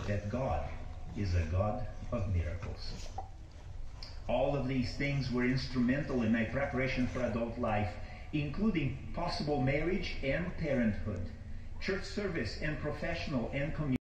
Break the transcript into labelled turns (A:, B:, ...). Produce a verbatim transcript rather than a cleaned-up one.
A: that God is a God of miracles. All of these things were instrumental in my preparation for adult life, including possible marriage and parenthood, church service and professional and community